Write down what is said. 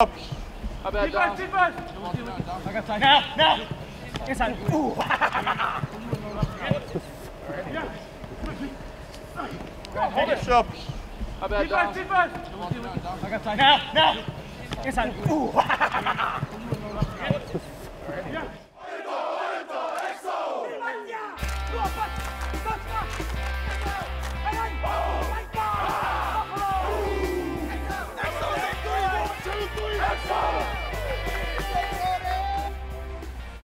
How about down? I got time. Now! Inside. Ooh. Hold it up. How about down? I got time. Now! Inside. Ooh.